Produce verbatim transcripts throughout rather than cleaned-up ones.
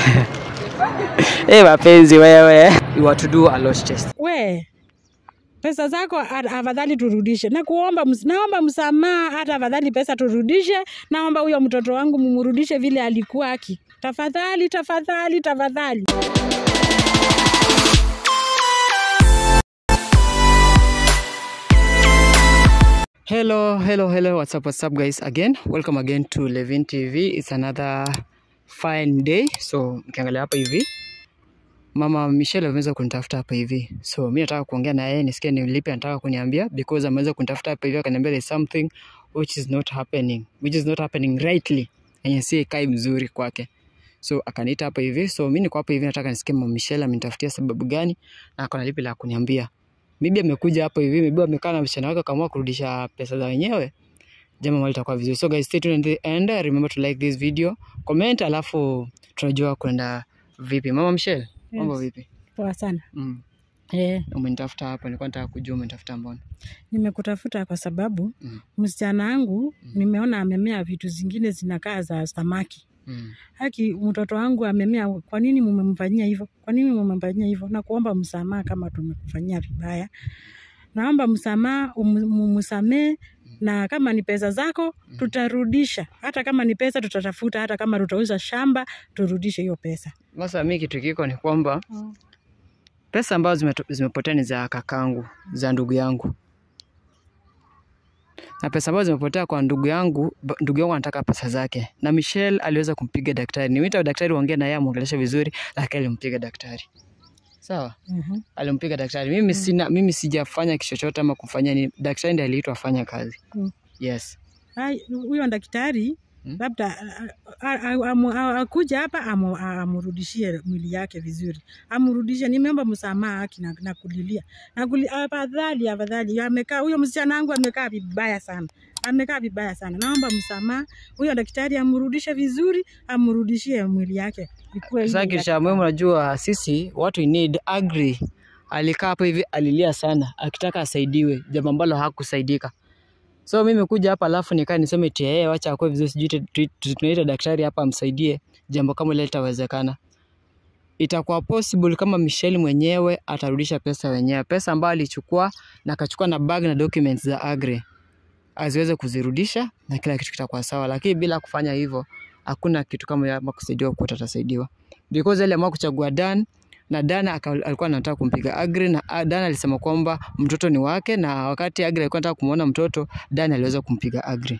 Eh, mapenzi wewe. You want to do a loss test. We, pesa zako afadhali turudishe. Na kuomba, naomba msamaha, hata afadhali pesa turudishe. Naomba huyo mtoto wangu mumurudishe vile alikuwa aki. Tafadhali, tafadhali, tafadhali. Hello, hello, hello. What's up, what's up guys? Again, welcome again to Levin T V. It's another fine day. So, mkiangalia hapa hivi, Mama Michelle ameweza kunitafuta hapa hivi. So, mimi nataka kuongea na yeye nisikie ni lipi anataka kuniambia because ameweza kunitafuta hapa hivi akaniambia there's something which is not happening, which is not happening rightly. Yenye si kai mzuri kwake. So, akaniita hapa hivi. So, mimi niko hapa hivi nataka nisikie Mama Michelle amenitafutia sababu gani na akona lipi la kuniambia. Maybe amekuja hapo hivi, maybe amekaa na msichana wake kama kurudisha pesa za wenyewe. Jambo mali litakuwa vizuri. So guys, stay tuned at the end. Remember to like this video, comment, alafu tunajua kwenda vipi. Mama Michelle, mambo yes. Vipi? Poa sana. Mm. Eh, Umenitafuta hapa, nilikuwa nataka kujua umenitafuta mbona. Nimekutafuta kwa sababu mm. msichana wangu mm. nimeona amemea vitu zingine zinakaa za samaki. Mm. Haki mtoto wangu amemea, kwa nini mmemfanyia hivyo? Kwa nini mmemfanyia hivyo? Na kuomba msamaha kama tumekufanyia vibaya. Naomba msamaha, umsamee, na kama ni pesa zako tutarudisha. Hata kama ni pesa tutatafuta, hata kama tutauza shamba turudishe hiyo pesa. Sasa mimi kitu kiko ni kwamba mm. pesa ambazo zimepotea ni za kakangu, za ndugu yangu. Na pesa ambazo zimepotea kwa ndugu yangu, ndugu yangu anataka pesa zake. Na Michelle aliweza kumpiga daktari. Nimeita daktari waongee na yeye amuongeleshe vizuri, lakini alimpiga daktari. Sawa? Mhm. Mm alimpiga daktari. Mimi mm sina mimi sijafanya kichochote ama kufanya ni daktari ndiye aliitwa afanya kazi. Mm. Yes. Hai, huyo daktari hmm? labda akuja hapa amurudishie mwili yake vizuri. Amurudishie, nimeomba msamaha haki na, na kulilia. Na kulia afadhali afadhali amekaa huyo msichana wangu amekaa vibaya sana. Amekaa vibaya sana. Naomba msamaha. Huyo daktari amrudishe vizuri, amrudishie mwili yake. Sasa kisha muhimu unajua sisi what we need agree. Alikaa hapo hivi alilia sana akitaka asaidiwe, jambo ambalo hakusaidika. So mimi kuja hapa alafu nikaa niseme eti yeye acha akwe vizuri, sijui tunaita daktari hapa amsaidie, jambo kama ile litawezekana. Itakuwa possible kama Michelle mwenyewe atarudisha pesa wenyewe, pesa ambayo alichukua na akachukua na bag na documents za agree. Aziweze kuzirudisha na kila kitu kitakuwa sawa, lakini bila kufanya hivyo hakuna kitu kama ya kusaidiwa kwa atasaidiwa. Because ile mwa kuchagua Dan na Dan alikuwa anataka kumpiga agree, na Dan alisema kwamba mtoto ni wake, na wakati agree alikuwa anataka kumuona mtoto, Dan aliweza kumpiga agree.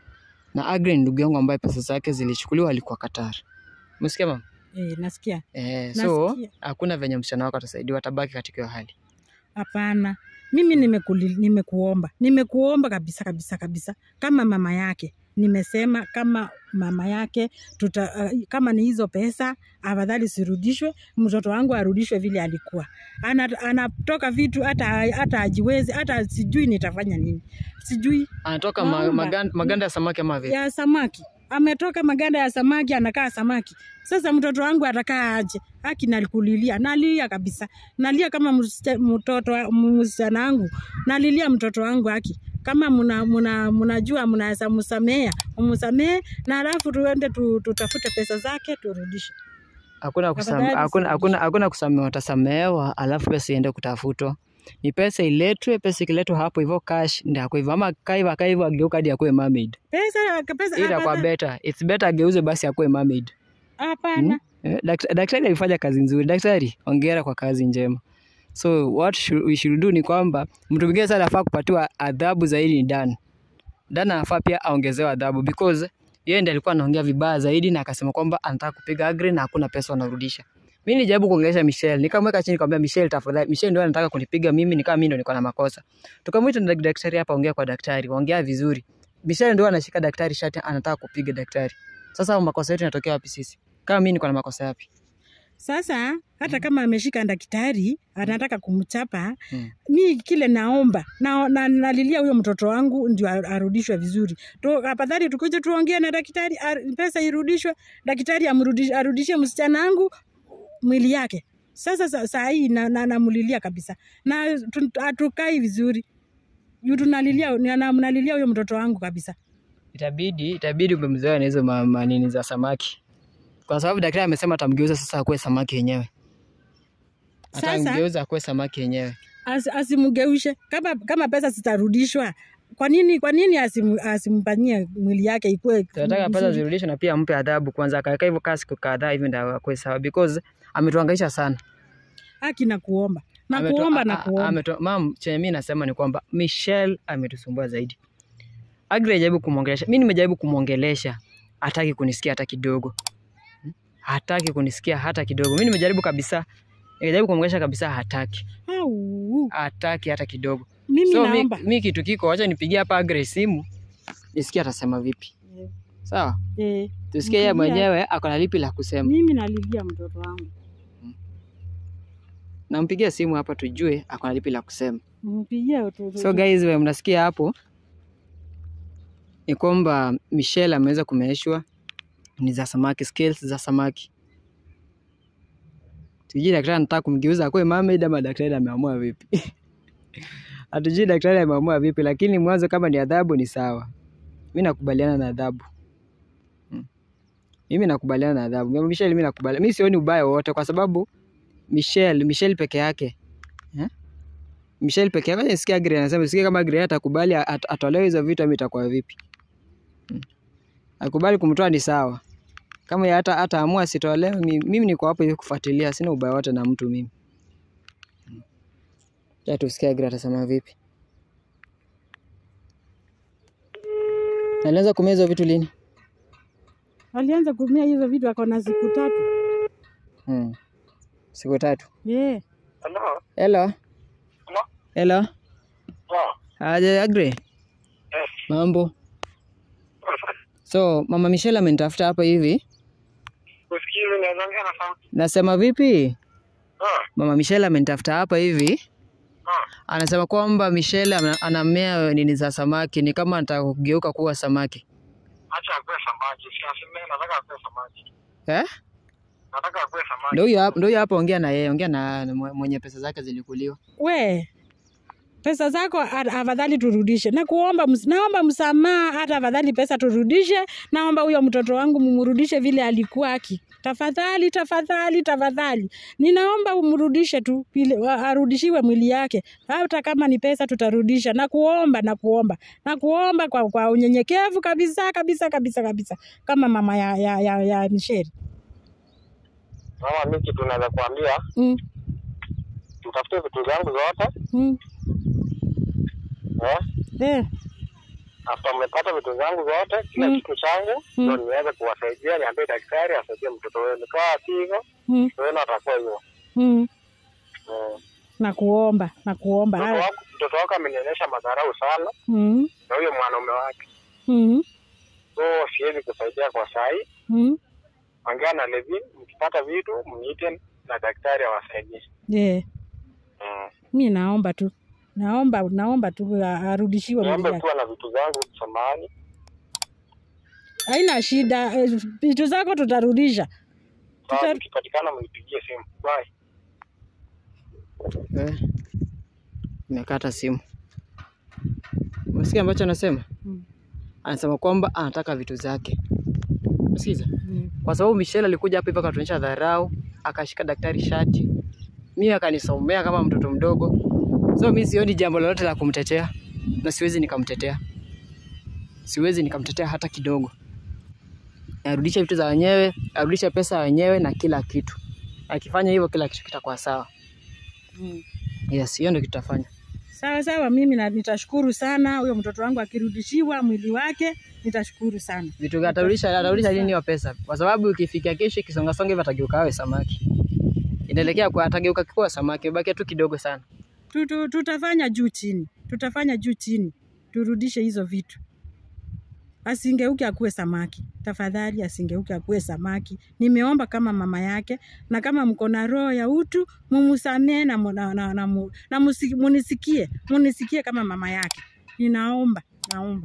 Na agree ni ndugu yangu ambaye pesa zake zilichukuliwa, alikuwa Qatar. Msikia mama? Eh, nasikia. Eh, so hakuna venye msichana wako atasaidiwa, atabaki katika hiyo hali. Hapana. Mimi nimekuli, nimekuomba. Nimekuomba kabisa kabisa kabisa kama mama yake. Nimesema kama mama yake tuta, uh, kama ni hizo pesa afadhali sirudishwe, mtoto wangu arudishwe vile alikuwa. Ana anatoka vitu hata hata ajiwezi, hata sijui nitafanya nini. Sijui anatoka ma, maganda, maganda ya samaki ama vipi? Ya samaki. Ametoka maganda ya samaki, anakaa samaki. Sasa mtoto wangu atakaa aje? Haki nalikulilia, nalia kabisa. Nalia kama mtoto msichana wangu. Nalilia mtoto wangu haki. Kama muna muna mnajua mnaweza msamea, umsamee, na alafu tuende tutafute pesa zake turudishe. Hakuna kusamehewa, hakuna hakuna hakuna kusamehewa, utasamehewa alafu pesa iende kutafutwa. Ni pesa iletwe, pesa ikiletwa hapo hivyo cash ndio hapo hivyo, ama kaiva kaiva ageuka hadi akue mermaid. Pesa pesa ila kwa better, it's better ageuze basi akue mermaid. Hapana. Hmm? Daktari alifanya kazi nzuri. Daktari, hongera kwa kazi njema. So what should, we should do ni kwamba mtu mwingine sana anafaa kupatiwa adhabu zaidi ni Dan. Dan anafaa pia aongezewe adhabu because yeye ndiye alikuwa anaongea vibaya zaidi na akasema kwamba anataka kupiga agree na hakuna pesa wanarudisha. Mimi nilijaribu kuongelesha Michelle, nikamweka chini nikamwambia Michelle tafadhali, Michelle ndio anataka kunipiga mimi, nikaa mimi ndio niko na makosa. Tukamwita daktari hapa, ongea kwa daktari, ongea vizuri. Michelle ndio anashika daktari shati, anataka kupiga daktari. Sasa makosa yetu yanatokea wapi sisi? Kama mimi niko na makosa yapi? Sasa hata kama ameshika daktari anataka kumchapa, hmm. mimi kile naomba na, na nalilia huyo mtoto wangu ndio arudishwe vizuri. To afadhali tukuje tuongee na daktari, pesa irudishwe, daktari amrudishe, arudishe msichana wangu mwili yake. Sasa saa hii na, na namulilia kabisa. Na atukai vizuri. Yu tunalilia na mnalilia huyo mtoto wangu kabisa. Itabidi itabidi umemzoea na hizo manini za samaki. Kwa sababu daktari amesema atamgeuza sasa akuwe samaki yenyewe. Atamgeuza akuwe samaki yenyewe. As, asimgeushe kama kama pesa zitarudishwa. Kwa nini kwa nini asim, asimpanyie mwili yake ikuwe? Tunataka pesa zirudishwe na pia ampe adhabu kwanza, akaweka hivyo kasi kwa kadhaa hivi ndio akuwe sawa, because ametuhangaisha sana. Haki na kuomba. Na ametu, kuomba na kuomba. Ametu, mam, chenye mimi nasema ni kwamba Michelle ametusumbua zaidi. Agri ajaribu kumuongelesha. Mimi nimejaribu kumuongelesha. Hataki kunisikia hata kidogo. Hataki kunisikia hata kidogo. Mimi nimejaribu kabisa. Nimejaribu kumuongelesha kabisa, hataki. Au. Hataki hata kidogo. Mimi so, naomba. Mimi kitu kiko, acha nipigie hapa Agri simu. Nisikie atasema vipi. Yeah. Sawa? Eh. Tusikie yeye mwenyewe ako na lipi la kusema. Mimi nalilia mtoto wangu. Nampigia simu hapa tujue ako na lipi la kusema. Mpigie mtoto. So guys, wewe mnasikia hapo ni kwamba Michelle ameweza kumeeshwa ni za samaki, scales za samaki. Tujui daktari anataka kumgeuza akuwe mermaid ama daktari ameamua vipi. Hatujui daktari ameamua vipi, lakini mwanzo kama ni adhabu ni sawa. Mimi nakubaliana na adhabu. Hmm. Mimi nakubaliana na adhabu. Michelle mimi nakubaliana. Mimi sioni ubaya wote kwa sababu Michelle, Michelle peke yake. Eh? Michelle peke yake nisikia Agri anasema sikia kama Agri atakubali at, atolewe hizo vitu mimi itakuwa vipi? Hmm. Akubali kumtoa ni sawa. Kama ya hata hata amua sitolewe, mimi niko hapo hivi kufuatilia, sina ubaya wote na mtu mimi. Hmm. Ya tusikia Agri atasema vipi? Alianza kumea hizo vitu lini? Alianza kumea hizo vitu akona siku tatu. Hmm. Siku tatu. Yeah. Hello. Hello. Hello. Hello. Wow. Aje Agri? Yes. Mambo. So, Mama Michelle amenitafuta hapa hivi. Usikizi nianzaongea na sauti. Nasema vipi? Ah. Mama Michelle amenitafuta hapa hivi. Ah. Anasema kwamba Michelle anamea nini za samaki, ni kama anataka kugeuka kuwa samaki. Acha akuwe samaki. Siasimea nataka akuwe samaki. Eh? Nataka akuwe samaki. Ndio hapo, ndio hapo ongea na yeye, ongea na mwenye pesa zake zilikuliwa. We. Pesa zako afadhali turudishe. Na kuomba naomba msamaha, hata afadhali pesa turudishe. Naomba huyo mtoto wangu mumrudishe vile alikuwa haki. Tafadhali, tafadhali, tafadhali. Ninaomba umrudishe tu vile arudishiwe mwili yake. Hata kama ni pesa tutarudisha. Na kuomba na kuomba. Na kuomba kwa kwa unyenyekevu kabisa kabisa kabisa kabisa. Kama mama ya ya ya, ya Michelle. Mama, mimi kitu naweza kuambia. Mm. Tutafute vitu zangu zote. Mm. Eh? Eh. After mmepata vitu zangu zote, kila mm. kitu changu, mm. ndio niweze kuwasaidia, niambie daktari asaidie mtoto wenu. Kwa hivyo, mm. wewe atakuwa hivyo. Mm. Mm. Na kuomba, na kuomba. Mtoto wako, mtoto wako amenionyesha madharau sana. Mm. Na huyo mwanaume wake. Mm. So siwezi kusaidia kwa sai. Mm. Ongea na Levi, mkipata vitu mniite na daktari awasaidie. Yeah. Mm. Mimi naomba tu. Naomba naomba tu arudishiwe mwili. Naomba kuwa na vitu zangu samani. Haina shida, vitu zako tutarudisha. Tuta... Tukipatikana mnipigie simu. Bye. Eh. Nimekata simu. Unasikia ambacho anasema? Mm. Anasema kwamba anataka vitu zake. Unasikiza? Mm. Kwa sababu Michelle alikuja hapa hivi akatuonyesha dharau, akashika daktari shati. Mimi akanisomea kama mtoto mdogo. So mimi sioni jambo lolote la kumtetea na siwezi nikamtetea. Siwezi nikamtetea hata kidogo. Arudisha vitu za wenyewe, arudisha pesa wenyewe na kila kitu. Akifanya hivyo kila kitu kitakuwa sawa. Mm. Yes, hiyo ndio kitafanya. Sawa sawa, mimi na nitashukuru sana huyo mtoto wangu akirudishiwa mwili wake, nitashukuru sana. Vitu atarudisha, atarudisha lini hiyo pesa? Kwa sababu ukifikia kesho kisonga songa hivi atageuka awe samaki. Inaelekea kwa atageuka kikuwa samaki, baki tu kidogo sana. Tutu, tutafanya juu chini. Tutafanya juu chini. Turudishe hizo vitu. Asingeuke akuwe samaki. Tafadhali asingeuke akuwe samaki. Nimeomba kama mama yake na kama mko na roho ya utu, mumusamee na na, na, na, na musiki, munisikie. Munisikie kama mama yake. Ninaomba, naomba.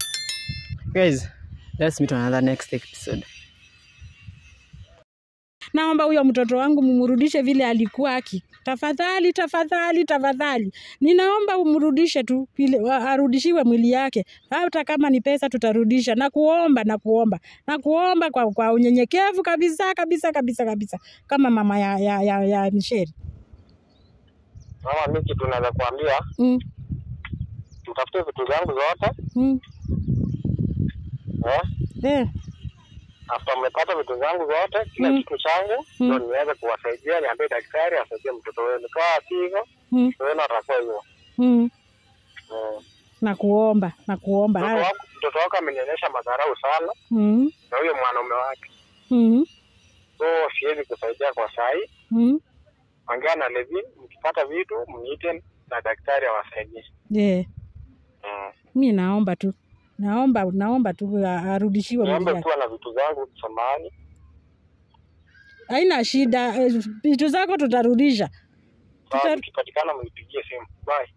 Guys, let's meet on another next episode. naomba huyo mtoto wangu mumrudishe vile alikuwa aki. Tafadhali, tafadhali, tafadhali. Ninaomba umrudishe tu vile arudishiwe mwili yake. Hata kama ni pesa tutarudisha. Na kuomba, na kuomba. Na kuomba kwa, kwa unyenyekevu kabisa, kabisa, kabisa, kabisa. Kama mama ya, ya, ya, ya Michelle. Mama, mimi kitu naweza kuambia. Mm. Mtafute vitu zangu zote. Mm. Eh? Eh. After mmepata vitu zangu zote, kila mm. kitu changu, mm. ndio niweze kuwasaidia, niambie daktari asaidie mtoto wenu. Kwa hivyo, mm. wewe atakuwa hivyo. Mm. Mm. Na kuomba, na kuomba. Mtoto wako, mtoto wako amenionyesha madharau sana. Mm. Na huyo mwanaume wake. Mm. So siwezi kusaidia kwa sai. Mm. Ongea na Levin, mkipata vitu mniite na daktari awasaidie. Yeah. Mm. Mimi naomba tu. Naomba naomba tu arudishiwe mwili. Naomba kuwa na vitu zangu samani. Haina shida, vitu zako tutarudisha. Tuta... Tukipatikana mnipigie simu. Bye.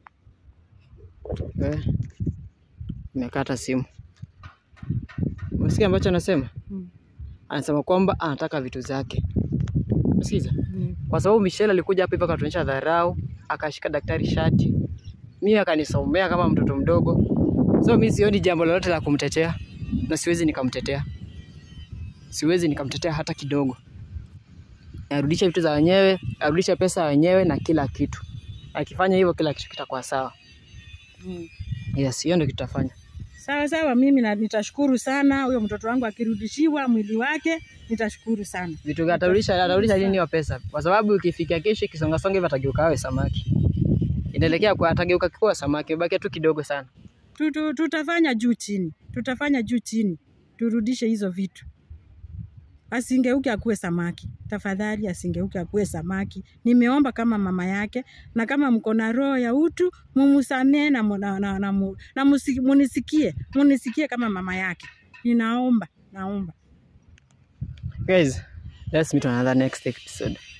Eh. Nimekata simu. Unasikia ambacho anasema? Mm. Anasema kwamba anataka vitu zake. Unasikiza? Mm. Kwa sababu Michelle alikuja hapa hivi akatuonyesha dharau, akashika daktari shati. Mimi akanisomea kama mtoto mdogo. So mimi sioni jambo lolote la kumtetea na siwezi nikamtetea. Siwezi nikamtetea hata kidogo. Arudisha vitu za wenyewe, arudisha pesa wenyewe na kila kitu. Akifanya hivyo kila kitu kitakuwa sawa. Mm. Yes, hiyo ndio kitafanya. Sawa sawa, mimi na nitashukuru sana huyo mtoto wangu akirudishiwa mwili wake, nitashukuru sana. Vitu atarudisha atarudisha nini hiyo pesa? Kwa sababu ukifikia kesho kisonga songa hivi atageuka awe samaki. Inaelekea kwa atageuka kwa samaki, baki tu kidogo sana. Tutu, tutafanya juu chini. Tutafanya juu chini. Turudishe hizo vitu. Asingeuke akuwe samaki. Tafadhali asingeuke akuwe samaki. Nimeomba kama mama yake na kama mko na roho ya utu, mumusamee na na, na, na, na musiki, munisikie. Munisikie kama mama yake. Ninaomba, naomba. Guys, let's meet on another next episode.